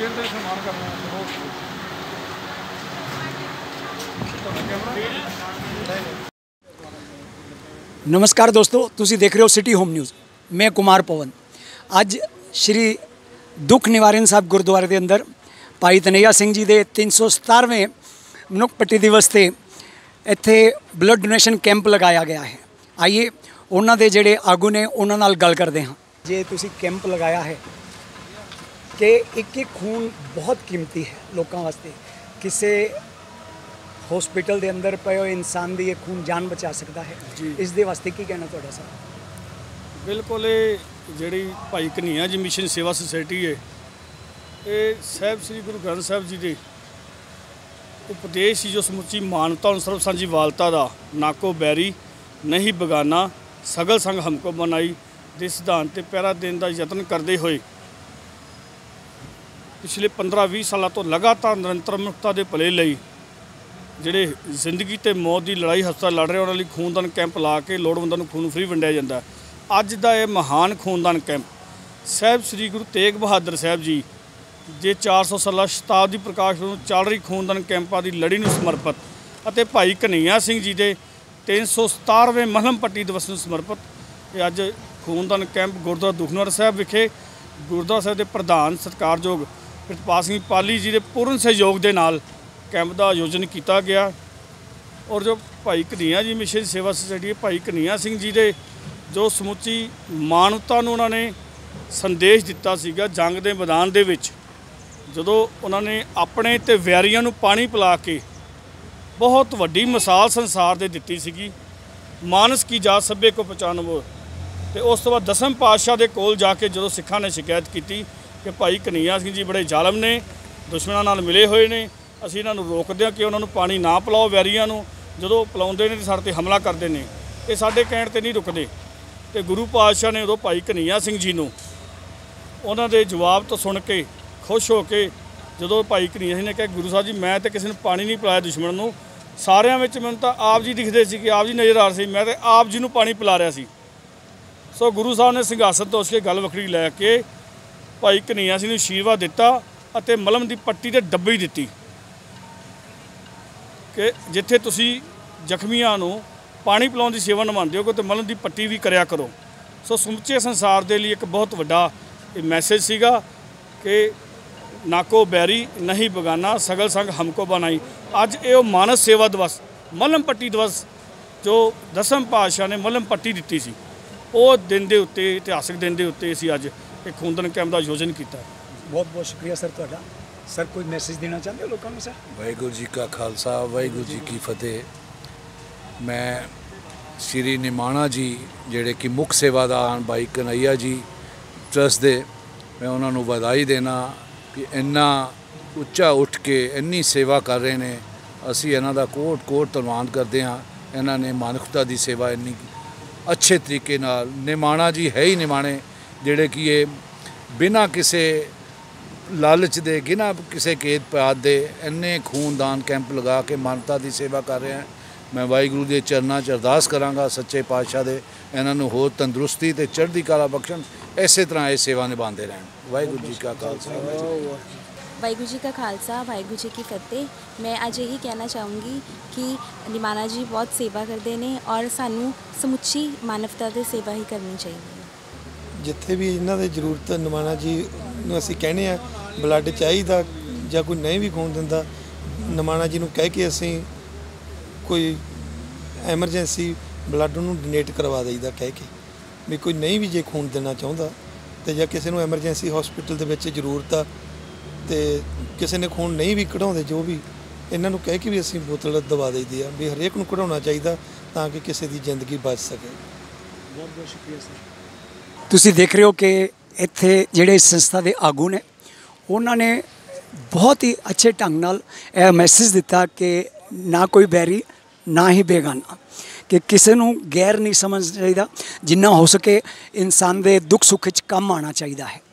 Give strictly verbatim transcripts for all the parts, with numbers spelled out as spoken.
Jail का सन्मान करना नमस्कार दोस्तों, तुसी देख रहे हो सिटी होम न्यूज़। मैं कुमार पवन। अज श्री दुख निवारण साहब गुरुद्वारे के अंदर भाई तनैया सिंह जी के तीन सौ सतारवें मनुख पट्टी दिवस से इत्थे ब्लड डोनेशन कैंप लगाया गया है। आइए उन्होंने दे जेड़े आगू ने उन्होंने नाल गल करते हैं। जे तुसी कैंप लगाया है कि एक एक खून बहुत कीमती है लोगों वास्ते, किसी हॉस्पिटल के अंदर पे इंसान की एक खून जान बचा सकता है जी। इस दे वास्ते की कहना तुहाडा सर? बिल्कुल जी भाई कन्हैया जी मिशन सेवा सोसाइटी है, ये साहब श्री गुरु ग्रंथ साहब जी के उपदेश जो समुची मानवता और सर्व सांझी वालता का नाको बैरी नहीं बगाना सगल संग हमको बनाई के सिद्धांत ते पहरा देने का यत्न करते हुए पिछले पंद्रह भी सालों तो लगातार निरंतर मनुखता के भले लई ਜਿਹੜੇ ਜ਼ਿੰਦਗੀ ਤੇ मौत की लड़ाई हस्पताल लड़ रहे उन्होंने लिए खूनदान कैंप ला के लोड़वंदां नूं खून फ्री वंडिया जाता है। अज का यह महान खूनदान कैंप साहब श्री गुरु तेग बहादुर साहब जी जे चार सौ साला शताब्दी प्रकाश ਨੂੰ ਚੱਲ ਰਹੀ खूनदान कैंपों की लड़ी ਨੂੰ समर्पित ਅਤੇ भाई कन्हैया सिंह जी के तीन सौ सतारवें महलम पट्टी दिवस ਨੂੰ समर्पित ये अज खूनदान कैंप गुरुद्वारा दुखनिवार साहब विखे गुरुद्वारा साहब के प्रधान सत्कारयोग प्रितपाल सिंह पाली जी के पूर्ण सहयोग के नाल कैंप का आयोजन किया गया। और जो भाई कन्हैया जी मिशन सेवा सोसाइटी भाई कन्हैया सिंह जी के जो समुची मानवता नूं उन्होंने संदेश दिता सीगा जंग के मैदान दे विच जदों उन्होंने अपने ते वैरियां नूं पानी पिला के बहुत वड्डी मिसाल संसार दे दित्ती सीगी। मानस की जात सभ्य को पहचानवो ते उस तो बाद दसम पातशाह के कोल जाके जो सिखा ने शिकायत की कि भाई कन्हैया सिंह जी बड़े जालम ने, दुश्मनों नाल मिले हुए ने, असीं इन्हां नूं रोकदे हां कि उन्हां नूं पानी ना पिलाओ, वैरियां नूं जदों पिलाउंदे ने साडे ते हमला करदे ने, ये साडे कहण ते नहीं रुकदे। ते गुरु पातशाह ने उदों भाई कन्हैया सिंह जी नूं उन्हां दे जवाब तो सुन के खुश हो के जदों भाई कन्हैया सिंह ने कहा गुरु साहब जी मैं तो किसी ने पानी नहीं पिलाया दुश्मन नूं, सारिਆਂ ਵਿੱਚ ਮੈਨੂੰ ਤਾਂ ਆਪ जी दिखते सी कि आप जी नज़र आ रहे सी, मैं तो आप जी नूं पानी पिला रहा सी। सो गुरु साहब ने सिंघासन तो उसके गल वखरी लैके भाई कन्हैया सिंह नूं आशीर्वाद दिता ਅਤੇ मलम की पट्टी ते डब्बी दित्ती कि जिथे तुसी जख्मियां नूं पानी पिलाउण की सेवा निभाते हो तो मलम की पट्टी भी करिया करो। सो समुचे संसार के लिए एक बहुत वड्डा मैसेज सीगा कि नाको बैरी नहीं बगाना सगल संग हमको बनाई। अज ये मानस सेवा दिवस मलम पट्टी दिवस जो दसम पातशाह ने मलम पट्टी दी सी वो दिन के उत्ते इतिहासिक दिन के उत्ते असीं अज एक खूनदान कैंप का आयोजन किया। बहुत बहुत शुक्रिया सर तुहाडा। सर कोई मैसेज देना चाहते हो लोगों को? सर वाहिगुरू जी का खालसा वाहिगुरू जी की फतेह। मैं श्री निमाणा जी जेड़े कि मुख सेवादार भाई कन्हैया जी ट्रस्ट दे मैं उन्होंने बधाई देना कि इन्ना उच्चा उठ के इन्नी सेवा कर रहे हैं। असी इन्हां दा कोट कोट धन्नवाद करते हाँ। इन्हां ने मानवता की सेवा इन्नी अच्छे तरीके नाल निमाणा जी है ही निमाणे जेड़े कि ये बिना किसी लालच दे बिना किसी केत पात दे इन्ने खूनदान कैंप लगा के मानवता की सेवा कर रहे हैं। मैं वाहिगुरू के चरणों च अरदास करांगा सच्चे पातशाह दे इन्हां नूं होर तंदुरुस्ती ते चढ़दी कला बख्शण, इस तरह ये सेवा निभाते रहन। वाहिगुरू जी का खालसा वाहिगुरू जी का खालसा वाहिगुरू जी की फतेह। मैं अज यही कहना चाहूँगी कि निमाणा जी बहुत सेवा करते हैं और सानू समुची मानवता की सेवा ही करनी चाहिए। जिथे भी इन्हों की जरूरत निमाणा जी नूं असीं कहने आ ब्लड चाहिए ਜਾਂ कोई नहीं भी खून दिंदा निमाणा जी नूं कह के असीं कोई एमरजेंसी ब्लड नूं डोनेट करवा देईदा कह के भी कोई नहीं भी जे खून देना चाहुंदा तो जां किसी नूं एमरजेंसी हॉस्पिटल दे विच जरूरत आ ते किसी ने खून नहीं भी कढाउंदे जो भी इन्हां नूं कह के भी असीं बोतल दवा देईदी आ भी हरेक नूं कढाउणा चाहीदा तां कि किसी दी जिंदगी बच सके। बहुत बहुत शुक्रिया सर। तुसीं देख रहे हो कि इत्थे जिहड़े इस संस्था के आगू ने उन्होंने बहुत ही अच्छे ढंग नाल यह मैसेज दिता कि ना कोई बैरी ना ही बेगाना, कि किसी को गैर नहीं समझना चाहिए, जिन्ना हो सके इंसान के दुख सुख च कम आना चाहिए है।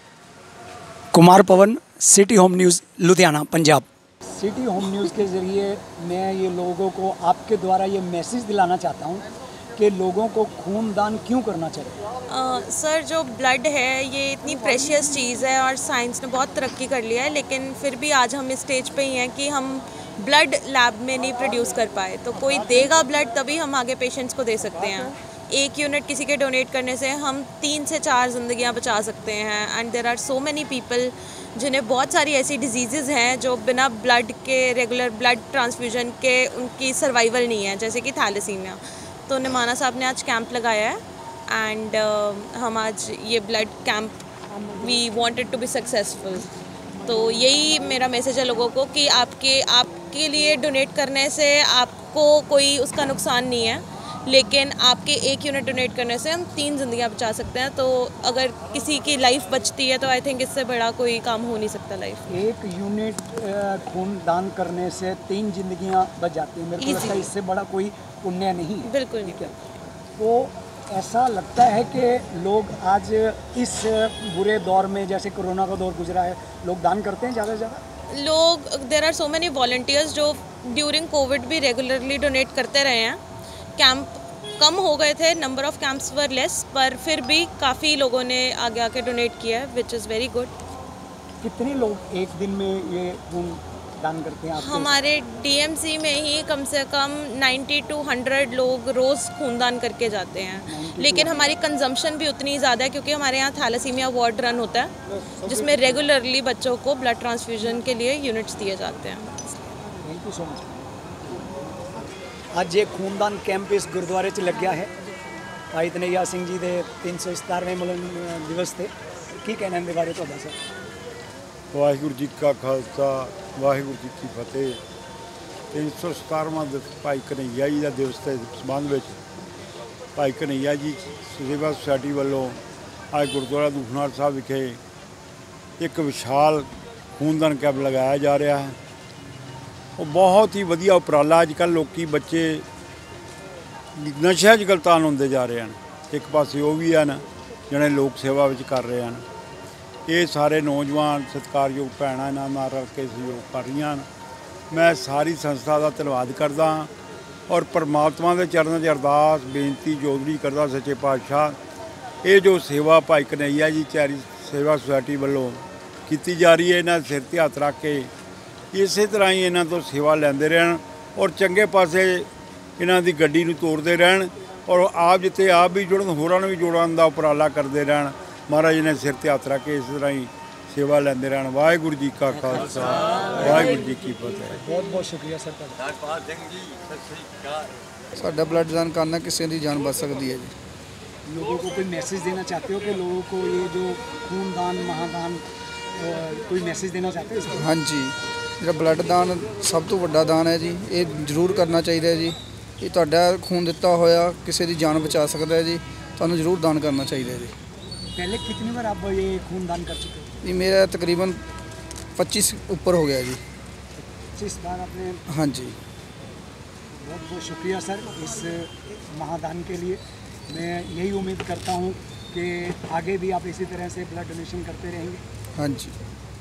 Kumar Pawan, city home news, Ludhiana, Punjab. City home news के ज़रिए मैं ये लोगों को आपके द्वारा ये मैसेज दिलाना चाहता हूँ कि लोगों को खून दान क्यों करना चाहिए? अ, सर जो ब्लड है ये इतनी प्रेशियस चीज़ है और साइंस ने बहुत तरक्की कर लिया है, लेकिन फिर भी आज हम इस स्टेज पे ही हैं कि हम ब्लड लैब में नहीं प्रोड्यूस कर पाए। तो कोई देगा ब्लड तभी हम आगे पेशेंट्स को दे सकते हैं। एक यूनिट किसी के डोनेट करने से हम तीन से चार ज़िंदगियां बचा सकते हैं। And there are so many people जिन्हें बहुत सारी ऐसी डिजीज़ हैं जो बिना ब्लड के, रेगुलर ब्लड ट्रांसफ्यूजन के उनकी सर्वाइवल नहीं है, जैसे कि थैलेसीमिया। तो निमाना साहब ने आज कैंप लगाया है एंड uh, हम आज ये blood camp we wanted to be successful. तो यही मेरा मैसेज है लोगों को कि आपके आपके लिए डोनेट करने से आपको कोई उसका नुकसान नहीं है, लेकिन आपके एक यूनिट डोनेट करने से हम तीन ज़िंदगियां बचा सकते हैं। तो अगर किसी की लाइफ बचती है तो आई थिंक इससे बड़ा कोई काम हो नहीं सकता लाइफ। एक यूनिट खून दान करने से तीन जिंदगियां बच जाती हैं। मेरे को लगता है इससे बड़ा कोई पुण्य नहीं है। बिल्कुल ठीक है। तो ऐसा लगता है कि लोग आज इस बुरे दौर में, जैसे कोरोना का दौर गुजरा है, लोग दान करते हैं ज़्यादा से ज़्यादा। लोग, there are so many volunteers जो ड्यूरिंग कोविड भी रेगुलरली डोनेट करते रहे हैं। कैंप कम हो गए थे, number of camps were less, पर फिर भी काफ़ी लोगों ने आगे आके डोनेट किया है, विच इज़ वेरी गुड। कितने लोग एक दिन में ये खून दान करते हैं आपके? हमारे डीएमसी में ही कम से कम नब्बे टू सौ लोग रोज़ खूनदान करके जाते हैं, लेकिन हमारी कंजम्पशन भी उतनी ज़्यादा है क्योंकि हमारे यहाँ थैलेसीमिया वार्ड रन होता है जिसमें रेगुलरली बच्चों को ब्लड ट्रांसफ्यूजन के लिए यूनिट्स दिए जाते हैं। Thank you so much. ਅੱਜ ਇਹ ਖੂਨਦਾਨ ਕੈਂਪ ਇਸ ਗੁਰਦੁਆਰੇ 'ਚ ਲੱਗਿਆ ਹੈ। ਭਾਈ ਧਨਈਆ ਸਿੰਘ ਜੀ ਦੇ ਤਿੰਨ ਸੌ ਸਤਾਰਵੇਂ ਮਿਲਨ ਦਿਵਸ ਤੇ ਕੀ ਕਹਿਣਾ ਇਹਦੇ ਬਾਰੇ ਤੁਹਾਡਾ ਸਰ? ਵਾਹਿਗੁਰੂ ਜੀ ਕਾ ਖਾਲਸਾ, ਵਾਹਿਗੁਰੂ ਜੀ ਕੀ ਫਤਿਹ। ਤਿੰਨ ਸੌ ਸਤਾਰਵਾਂ ਦਿਵਸ ਭਾਈ ਕਨਈਆ ਜੀ ਦਾ ਦਿਵਸ ਦੇ ਸੰਬੰਧ ਵਿੱਚ ਭਾਈ ਕਨਈਆ ਜੀ ਸੇਵਾ ਸੁਸਾਇਟੀ ਵੱਲੋਂ ਅੱਜ ਗੁਰਦੁਆਰਾ ਦੂਖਨਿਵਾਰਨ ਸਾਹਿਬ ਵਿਖੇ ਇੱਕ ਵਿਸ਼ਾਲ ਖੂਨਦਾਨ ਕੈਂਪ ਲਗਾਇਆ ਜਾ ਰਿਹਾ ਹੈ। ਉਹ ਬਹੁਤ ਹੀ ਵਧੀਆ ਉਪਰਾਲਾ। ਅੱਜ ਕੱਲ੍ਹ ਲੋਕੀ ਬੱਚੇ ਨਸ਼ਿਆਂ 'ਚ ਗਲਤਾਨ ਹੁੰਦੇ ਜਾ ਰਹੇ ਹਨ, ਇੱਕ ਪਾਸੇ ਉਹ ਵੀ ਹਨ ਜਿਹੜੇ ਲੋਕ ਸੇਵਾ ਵਿੱਚ ਕਰ ਰਹੇ ਹਨ। ਇਹ ਸਾਰੇ ਨੌਜਵਾਨ ਸਤਿਕਾਰਯੋਗ ਭੈਣਾਂ ਇਹਨਾਂ ਨਾਲ ਰਲ ਕੇ ਸਹਿਯੋਗ ਕਰ ਰਹੀਆਂ ਹਨ। ਮੈਂ ਸਾਰੀ ਸੰਸਥਾ ਦਾ ਧੰਨਵਾਦ ਕਰਦਾ ਹਾਂ ਔਰ ਪਰਮਾਤਮਾ ਦੇ ਚਰਨਾਂ 'ਚ ਅਰਦਾਸ ਬੇਨਤੀ ਜੋਦੜੀ ਕਰਦਾ ਸੱਚੇ ਪਾਤਸ਼ਾਹ ਇਹ ਜੋ ਸੇਵਾ ਭਾਈ ਕਨਈਆ ਜੀ ਚੈਰੀ ਸੇਵਾ ਸੁਸਾਇਟੀ ਵੱਲੋਂ ਕੀਤੀ ਜਾ ਰਹੀ ਹੈ, ਇਹਨਾਂ ਸਿਰ 'ਤੇ ਹੱਥ ਰੱਖ ਕੇ ਇਸੇ ਤਰ੍ਹਾਂ ਹੀ ਇਹਨਾਂ ਤੋਂ ਸੇਵਾ ਲੈਂਦੇ ਰਹਿਣ ਔਰ ਚੰਗੇ ਪਾਸੇ ਇਹਨਾਂ ਦੀ ਗੱਡੀ ਨੂੰ ਤੋਰਦੇ ਰਹਿਣ ਔਰ ਆਪ ਜਿੱਥੇ ਆਪ ਵੀ ਜੁੜਨ ਹੋਰਾਂ ਨੂੰ ਵੀ ਜੋੜਨ ਦਾ ਉਪਰਾਲਾ ਕਰਦੇ ਰਹਿਣ। ਮਹਾਰਾਜ ਨੇ ਸਿਰ 'ਤੇ ਹੱਥ ਰੱਖ ਕੇ ਇਸ ਤਰ੍ਹਾਂ ਹੀ ਸੇਵਾ ਲੈਂਦੇ ਰਹਿਣ। ਵਾਹਿਗੁਰੂ ਜੀ ਕਾ ਖਾਲਸਾ, ਵਾਹਿਗੁਰੂ ਜੀ ਕੀ ਫਤਿਹ। ਬਹੁਤ ਬਹੁਤ ਸ਼ੁਕਰੀਆ ਸਰ ਤੁਹਾਡਾ। साडा ब्लड दान करना किसी की जान बच सकती है जी। लोगों को कोई मैसेज देना चाहते हो कि लोगों को ये जो खूनदान महादान कोई मैसेज देना चाहते हो इसको? हाँ जी, जो ब्लड दान सब तो बड़ा दान है जी, ये जरूर करना चाहिए जी। ये तुहाडा खून दिता होया किसी की जान बचा सकता है जी, तुहानू जरूर दान करना चाहिए जी। पहले कितनी बार आप ये खूनदान कर चुके हो? ये मेरा तकरीबन पच्चीस ऊपर हो गया जी। पच्चीस बार आपने? हाँ जी, बहुत बहुत शुक्रिया सर इस महादान के लिए। मैं यही उम्मीद करता हूँ कि आगे भी आप इसी तरह से ब्लड डोनेशन करते रहेंगे। हाँ जी।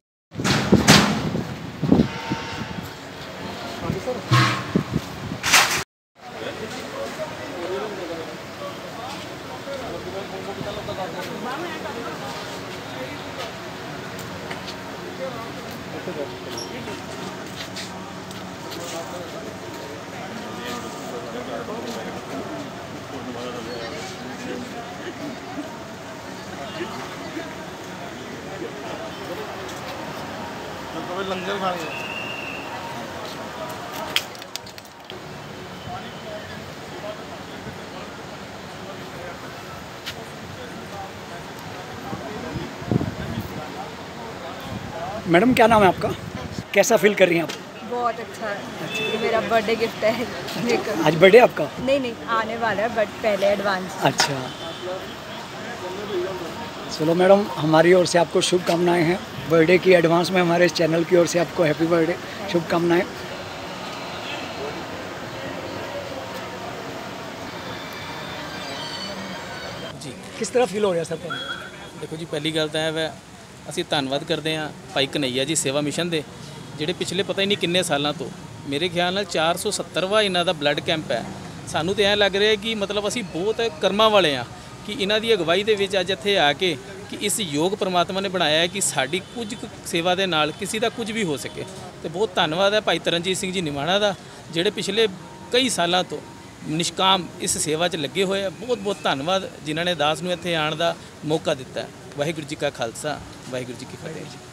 लंगर खाने मैडम क्या नाम है आपका? कैसा फील कर रही हैं आप? बहुत अच्छा है, ये मेरा बर्थडे गिफ्ट है लेकर। आज बर्थडे आपका? नहीं नहीं आने वाला है, बट पहले एडवांस। अच्छा, चलो मैडम हमारी ओर से आपको शुभकामनाएं हैं बर्थडे की। एडवांस में हमारे इस चैनल की ओर से आपको हैप्पी बर्थडे, शुभकामनाएं। जी किस तरह फील हो रहा है सर? देखो जी, पहली गल तो है ਅਸੀਂ ਧੰਨਵਾਦ ਕਰਦੇ ਹਾਂ ਭਾਈ ਕਨਈਆ ਜੀ ਸੇਵਾ ਮਿਸ਼ਨ ਦੇ, ਜਿਹੜੇ ਪਿਛਲੇ ਪਤਾ ਹੀ ਨਹੀਂ ਕਿੰਨੇ ਸਾਲਾਂ ਤੋਂ ਮੇਰੇ ਖਿਆਲ ਨਾਲ ਚਾਰ ਸੌ ਸੱਤਰਵਾਂ ਇਹਨਾਂ ਦਾ ਬਲੱਡ ਕੈਂਪ ਹੈ ਸਾਨੂੰ ਤਾਂ ਐਂ ਲੱਗ ਰਿਹਾ ਕਿ ਮਤਲਬ ਅਸੀਂ ਬਹੁਤ ਕਰਮਾਂ ਵਾਲੇ ਹਾਂ ਕਿ ਇਹਨਾਂ ਦੀ ਅਗਵਾਈ ਦੇ ਵਿੱਚ ਅੱਜ ਇੱਥੇ ਆ ਕੇ ਕਿ ਇਸ ਯੋਗ ਪਰਮਾਤਮਾ ਨੇ ਬਣਾਇਆ ਹੈ ਕਿ ਸਾਡੀ ਕੁਝ ਕੁ ਸੇਵਾ ਦੇ ਨਾਲ ਕਿਸੇ ਦਾ ਕੁਝ ਵੀ ਹੋ ਸਕੇ। ਤੇ ਬਹੁਤ ਧੰਨਵਾਦ ਹੈ ਭਾਈ ਤਰਨਜੀਤ ਸਿੰਘ ਜੀ ਨਿਮਾਣਾ ਦਾ, ਜਿਹੜੇ ਪਿਛਲੇ ਕਈ ਸਾਲਾਂ ਤੋਂ ਨਿਸ਼ਕਾਮ ਇਸ ਸੇਵਾ 'ਚ ਲੱਗੇ ਹੋਏ ਆ। ਬਹੁਤ ਬਹੁਤ ਧੰਨਵਾਦ ਜਿਨ੍ਹਾਂ ਨੇ ਦਾਸ ਨੂੰ ਇੱਥੇ ਆਉਣ ਦਾ ਮੌਕਾ ਦਿੱਤਾ ਹੈ। ਵਾਹਿਗੁਰੂ ਜੀ ਕਾ ਖਾਲਸਾ, ਵਾਹਿਗੁਰੂ ਜੀ ਕੀ ਫਤਿਹ।